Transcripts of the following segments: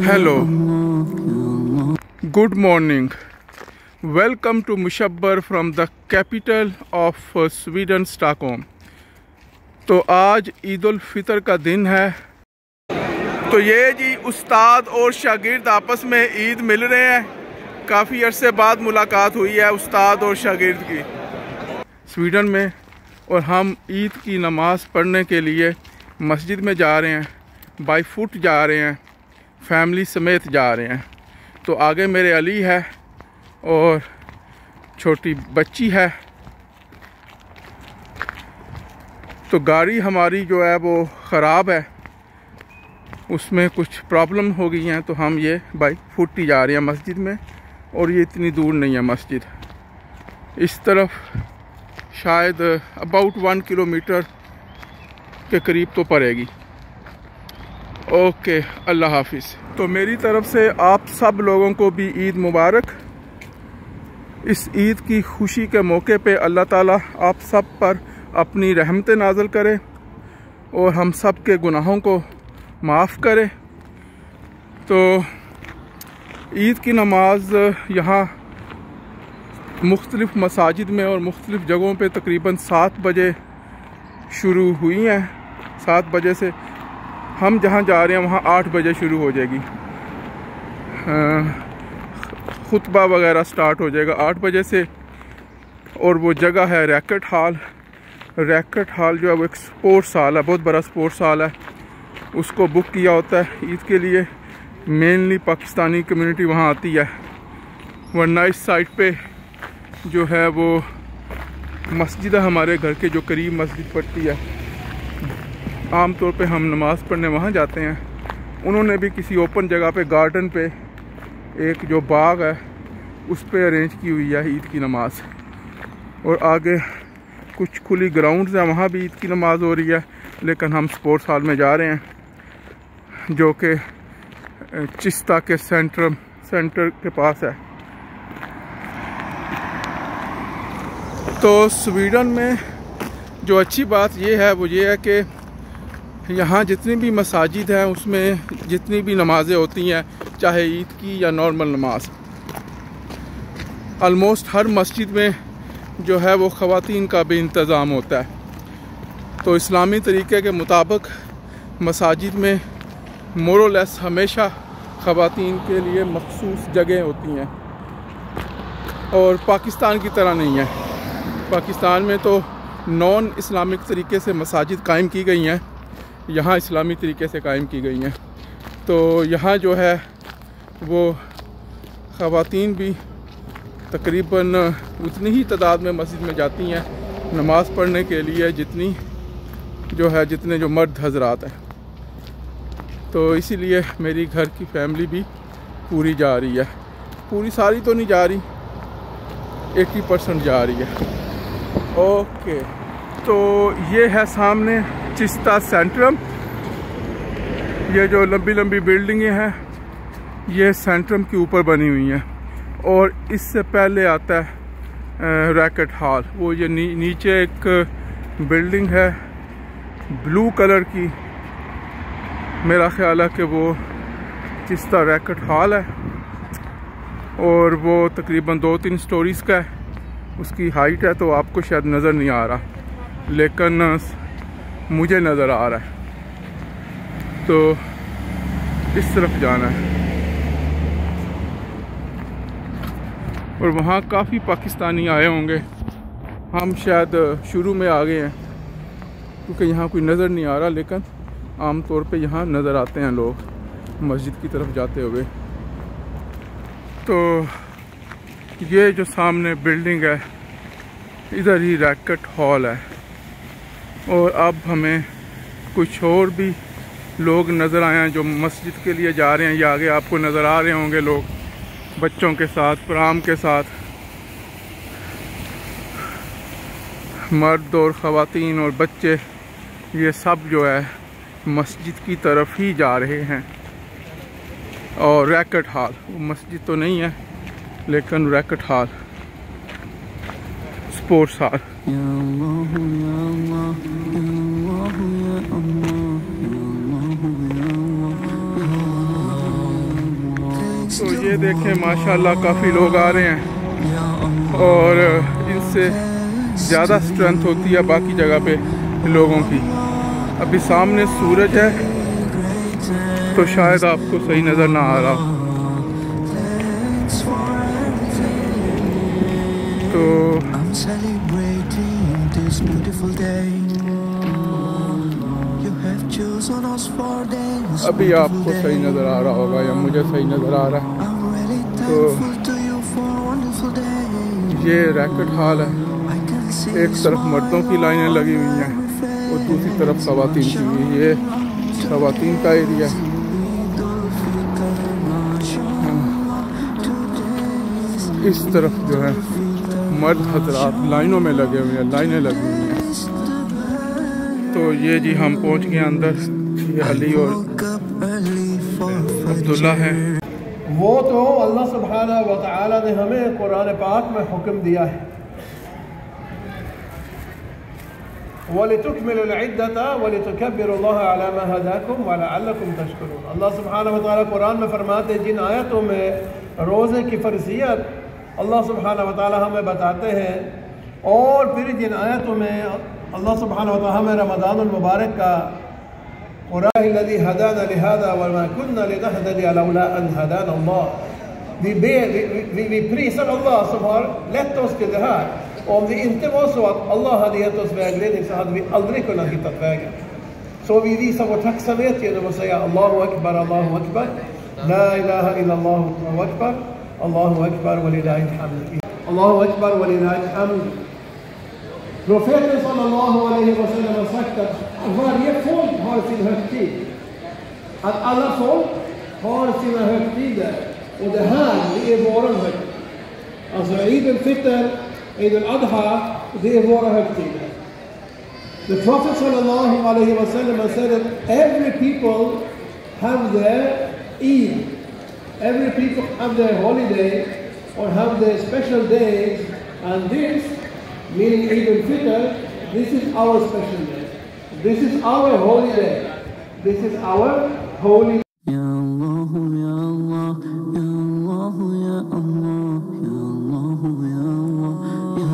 Hello, good morning, welcome to Musabbar from the capital of Sweden Stockholm. तो आज ईद उल फितर का दिन है। तो ये जी उस्ताद और शागिर्द आपस में ईद मिल रहे हैं। काफ़ी अरसे बाद मुलाकात हुई है उस्ताद और शागिर्द की स्वीडन में, और हम ईद की नमाज़ पढ़ने के लिए मस्जिद में जा रहे हैं। बाई फुट जा रहे हैं, फैमिली समेत जा रहे हैं। तो आगे मेरे अली है और छोटी बच्ची है। तो गाड़ी हमारी जो है वो ख़राब है, उसमें कुछ प्रॉब्लम हो गई हैं, तो हम ये बाई फुट ही जा रहे हैं मस्जिद में। और ये इतनी दूर नहीं है मस्जिद, इस तरफ शायद अबाउट 1 किलोमीटर के करीब तो पड़ेगी। ओके, अल्लाह हाफिज़। तो मेरी तरफ से आप सब लोगों को भी ईद मुबारक। इस ईद की खुशी के मौके पे अल्लाह ताला आप सब पर अपनी रहमतें नाज़िल करे और हम सब के गुनाहों को माफ़ करे। तो ईद की नमाज यहाँ मुख्तलिफ़ मसाजिद में और मुख्तलिफ़ जगहों पे तकरीबन 7 बजे शुरू हुई हैं। 7 बजे से हम जहाँ जा रहे हैं वहाँ 8 बजे शुरू हो जाएगी। खुतबा वगैरह स्टार्ट हो जाएगा 8 बजे से। और वो जगह है रैकेट हॉल। रैकेट हॉल जो है वो एक स्पोर्ट्स हॉल है, बहुत बड़ा स्पोर्ट्स हॉल है। उसको बुक किया होता है ईद के लिए। मेनली पाकिस्तानी कम्युनिटी वहाँ आती है, वरना इस साइड पे जो है वो मस्जिद है हमारे घर के जो करीब मस्जिद पड़ती है। आम तौर पे हम नमाज़ पढ़ने वहाँ जाते हैं। उन्होंने भी किसी ओपन जगह पे गार्डन पे एक जो बाग है उस पे अरेंज की हुई है ईद की नमाज़। और आगे कुछ खुली ग्राउंड्स हैं, वहाँ भी ईद की नमाज़ हो रही है। लेकिन हम स्पोर्ट्स हॉल में जा रहे हैं जो कि चिस्ता के सेंटर के पास है। तो स्वीडन में जो अच्छी बात ये है वो ये है कि यहाँ जितनी भी मसाजिद हैं उसमें जितनी भी नमाज़ें होती हैं, चाहे ईद की या नॉर्मल नमाज, ऑलमोस्ट हर मस्जिद में जो है वो ख़वातीन का भी इंतज़ाम होता है। तो इस्लामी तरीक़े के मुताबिक मसाजिद में मोरलेस हमेशा ख़वातीन के लिए मखसूस जगह होती हैं, और पाकिस्तान की तरह नहीं है। पाकिस्तान में तो नॉन इस्लामिक तरीके से मसाजिद कायम की गई हैं, यहाँ इस्लामी तरीके से कायम की गई हैं। तो यहाँ जो है वो ख़वातीन भी तकरीबन उतनी ही तादाद में मस्जिद में जाती हैं नमाज़ पढ़ने के लिए जितने जो मर्द हजरात हैं। तो इसीलिए मेरी घर की फैमिली भी पूरी जा रही है। पूरी सारी तो नहीं जा रही, 80% जा रही है। ओके, तो ये है सामने चिस्ता सेंट्रम। ये जो लंबी लंबी बिल्डिंगें हैं ये सेंट्रम के ऊपर बनी हुई हैं। और इससे पहले आता है रैकेट हॉल। वो ये नीचे एक बिल्डिंग है ब्लू कलर की, मेरा ख्याल है कि वो चिस्ता रैकेट हॉल है। और वो तकरीबन 2-3 स्टोरीज़ का है। उसकी हाइट है तो आपको शायद नज़र नहीं आ रहा, लेकिन मुझे नज़र आ रहा है। तो इस तरफ जाना है। और वहाँ काफ़ी पाकिस्तानी आए होंगे। हम शायद शुरू में आ गए हैं क्योंकि यहाँ कोई नज़र नहीं आ रहा, लेकिन आम तौर पे यहाँ नज़र आते हैं लोग मस्जिद की तरफ जाते हुए। तो ये जो सामने बिल्डिंग है इधर ही रैकेट हॉल है। और अब हमें कुछ और भी लोग नज़र आए हैं जो मस्जिद के लिए जा रहे हैं। ये आगे आपको नज़र आ रहे होंगे लोग बच्चों के साथ, प्राम के साथ, मर्द और ख़वातीन और बच्चे, ये सब जो है मस्जिद की तरफ ही जा रहे हैं। और रैकेट हॉल, वो मस्जिद तो नहीं है लेकिन रैकेट हॉल, स्पोर्ट्स हॉल। में देखें माशाल्लाह काफ़ी लोग आ रहे हैं और इनसे ज़्यादा स्ट्रेंथ होती है बाकी जगह पे लोगों की। अभी सामने सूरज है तो शायद आपको सही नज़र ना आ रहा। तो अभी आपको सही नज़र आ रहा होगा या मुझे सही नज़र आ रहा है। तो ये रैकेट हॉल है, एक तरफ मर्दों की लाइनें लगी हुई हैं और दूसरी तरफ ख़वातीन की। ये ख़वातीन का एरिया है। इस तरफ जो है मर्द हजरात लाइनों में लगे हुए हैं, लाइनें लगी हुई हैं। तो ये जी हम पहुंच गए अंदर। ये अली और अब्दुल्ला हैं। वो तो अल्लाह सुब्हानहू व तआला ने हमें कुरान पाक में हुक्म दिया है, वलितुकमिलुल इद्दत वलितुकब्बिरुल्लाह अला मा हदाकुम व लअल्लकुम तशकुरून। अल्लाह सुब्हानहू व तआला कुरान में फरमाते हैं, जिन आयतों में रोज़े की फर्जियत अल्लाह सुब्हानहू व तआला हमें बताते हैं, और फिर जिन आयतों में अल्लाह सुब्हानहू व तआला हमें रमज़ानुल मुबारक का कुरानिल्लज़ी हदाना लिहाज़ा व मा कुन्ना लिनहतदिया लौला अन हदाना अल्लाह। Vi prisar Allah som har lett oss till det här. Och om det inte var så att Allah hade gett oss vägledning så hade vi aldrig kunnat hitta vägen. Så vi visar vår tacksamhet genom att säga Allahu Akbar, Allahu Akbar, La ilaha illallah, Allahu Akbar, Allahu Akbar wa lillahil hamd. Allahu Akbar wa lillahil hamd. Profeten sallallahu alaihi wa sallam har sagt att varje folk har sin högtid. Att alla folk har sina högtider. Och det här, det är våran högtid. Alltså Eid al-Fitr, Eid al-Adha, det är våra högtider. The Prophet sallallahu alaihi wa sallam said that every people have their Eid. Every people have their holiday or have their special days. And this, meaning Eid al-Fitr, this is our special day. This is our holy day. This is our holy day. Ya Allah, Ya Allah, Ya Allah, Ya Allah, Ya Allah, Ya Allah, Ya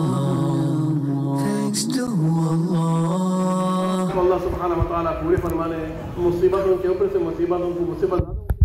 Allah. Thanks to Allah. Allah subhanahu wa ta'ala पूरे फरमाने मुसीबतों के ऊपर से मुसीबतों को मुसीबत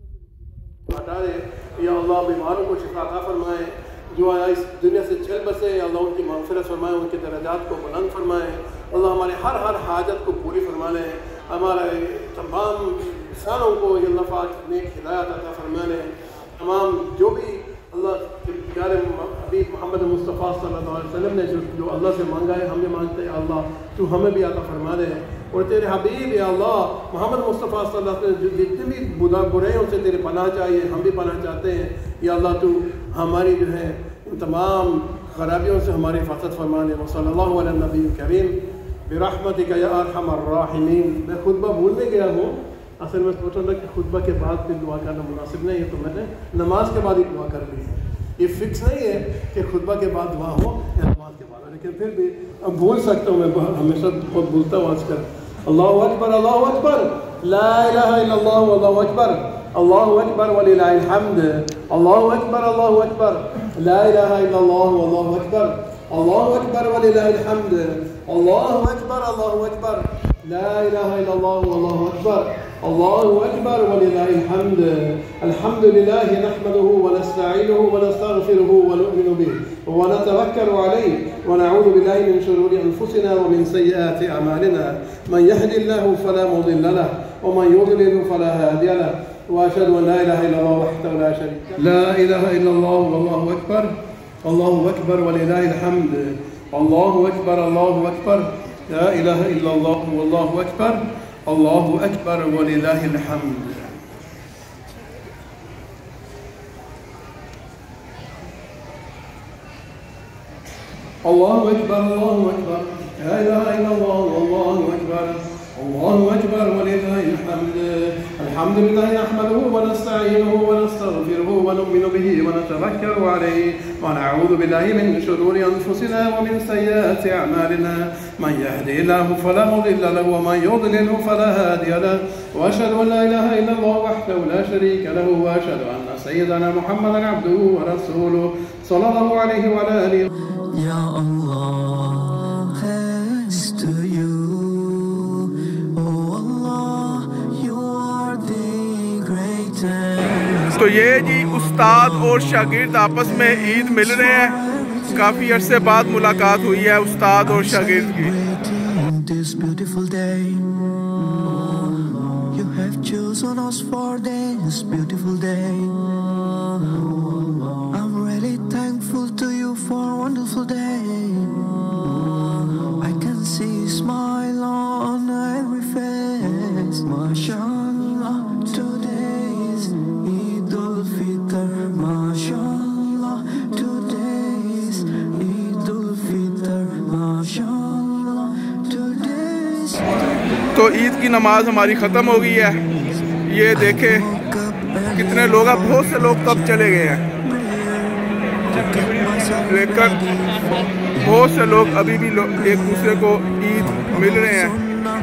हटा दे। या अल्लाह बीमारों को शिफा अता फरमाए, जो आया इस दुनिया से चल बसे, अल्लाह उनकी मग़फ़िरत फरमाए, उनके दर्जात को बुलंद फरमाए। अल्लाह हमारे हर हाजत को पूरी फरमा ले। हमारे तमाम इंसानों को अल्लाह पाक नेक हिदायत अता फरमा ले। तमाम जो भी अल्लाह के प्यारे हबीब मोहम्मद मुस्तफ़ा सल्लल्लाहु अलैहि वसल्लम ने जो अल्लाह से मांगा है, हमने मांगते हैं अल्लाह तू हमें भी अता फरमा दे। और तेरे हबीब या अल्लाह मोहम्मद मुस्तफ़ा सल्लल्लाहु अलैहि वसल्लम जितने भी बुराइयों से तेरे पनाह चाहिए, हम भी पनाह चाहते हैं। या अल्लाह तू हमारी जो है इन तमाम खराबियों से हमारी हिफाजत फरमा ले। सल्लल्लाहु अला नबी करीम बिरहमतिका या अरहमर राहिमीन। मैं खुतबा भूलने गया हूँ, असल में सोच रहा था कि खुतबा के बाद फिर दुआ करना मुनासिब नहीं है, तो मैंने नमाज के बाद ही दुआ कर ली। ये फिक्स नहीं है कि खुतबा के बाद दुआ हो या नमाज के बाद, लेकिन फिर भी अब भूल सकता हूँ। मैं हमेशा बहुत भूलता हूँ आजकल। अल्लाहु अकबर, अल्लाहु अकबर, ला इलाहा इल्लल्लाह, अल्लाहु अकबर, अल्लाहु अकबर व लिल्लाहिल हम्द, अल्लाहु अकबर, अल्लाहु अकबर, ला इलाहा इल्लल्लाह, अल्लाहु अकबर, अल्लाहु अकबर व लिल्लाहिल हम्द, अल्लाहु अकबर, अल्लाहु अकबर, ला इलाहा इल्लल्लाह, अल्लाहु अकबर, अल्लाहु अकबर व लिल्लाहिल हम्द। अल्हम्दुलिल्लाह नहमदुहु व नस्तईनुहु व नस्तगफिरुहु व नु'मिनु बिही व नतवक्कलु अलैहि व नऊज़ु बिल्लाहि मिन शुरूरि अनफुसिना व मिन सय्यिआति अमालिना। मन यहदिल्लाहु फला मुदिल्ल लहु व मन युद्लिल फला हादिय लहु व अशहदु अन ला इलाहा इल्लल्लाह वहदहु ला शरीक लहु, ला इलाहा इल्लल्लाह वल्लाहु अकबर, अल्लाहु अकबर व लिल्लाहिल हम्द, अल्लाहु अकबर, अल्लाहु अकबर, ला इलाहा इल्लल्लाह वल्लाहु अकबर, अल्लाहु अकबर व लिल्लाहिल हम्द। अल्लाहु अकबर, अल्लाहु अकबर, ला इलाहा इल्लल्लाह वल्लाहु अकबर, अल्लाहु अकबर व लिल्लाहिल हम्द। الحمد لله نحمده ونستعينه ونستغفره ونؤمن به ونتوكل عليه ونعوذ بالله من شرور أنفسنا ومن سيئات أعمالنا من يهدي الله فلا مضل له ومن يضلله فلا هادي له وأشهد أن لا إله إلا الله وحده لا شريك له وأشهد أن سيدنا محمدا عبده ورسوله صلى الله عليه وعلى آله. Ya Allah, thanks to you. Oh Allah, you are the greatest. तो ये जी उस्ताद और शागिर्द आपस में ईद मिल रहे हैं। काफ़ी अरसे बाद मुलाकात हुई है उस्ताद और शागिर्द की। This beautiful day, you have chosen us for this beautiful day. I'm really thankful to you for a wonderful day. I can see a smile on every face. MashaAllah, today is Eid al-Fitr. MashaAllah, today is Eid al-Fitr. MashaAllah, today is. तो ईद की नमाज हमारी ख़त्म हो गई है। ये देखें कितने लोग, अब बहुत से लोग तब चले गए हैं, लेकिन बहुत से लोग अभी भी एक दूसरे को ईद मिल रहे हैं।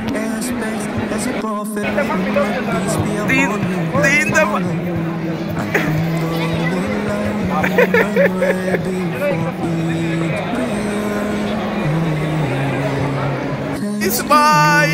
तीन दफा इस भाई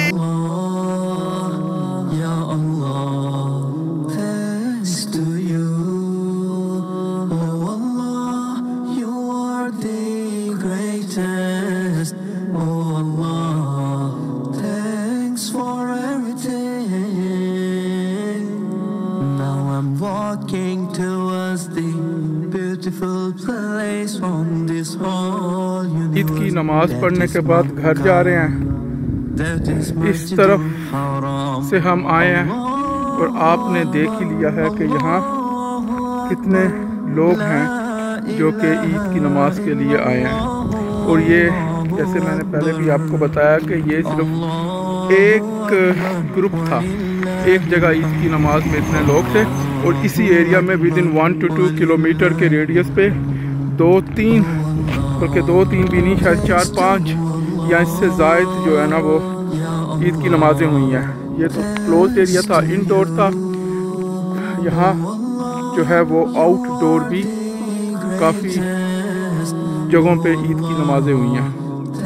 ईद की नमाज पढ़ने के बाद घर जा रहे हैं। इस तरफ से हम आए हैं और आपने देख ही लिया है कि यहाँ कितने लोग हैं जो कि ईद की नमाज के लिए आए हैं। और ये जैसे मैंने पहले भी आपको बताया कि ये सिर्फ एक ग्रुप था, एक जगह ईद की नमाज में इतने लोग थे। और इसी एरिया में विद इन 1 to 2 किलोमीटर के रेडियस पे 2-3, बल्कि 2-3 भी नहीं, शायद 4-5 या इससे ज़ायद जो है ना वो ईद की नमाज़ें हुई हैं। ये तो क्लोज एरिया था, इनडोर था। यहाँ जो है वो आउटडोर भी काफ़ी जगहों पे ईद की नमाज़ें हुई हैं।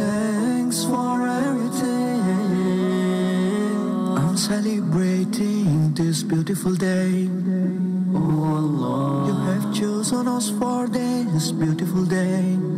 Celebrating this beautiful day. Oh Allah, you have chosen us for this beautiful day.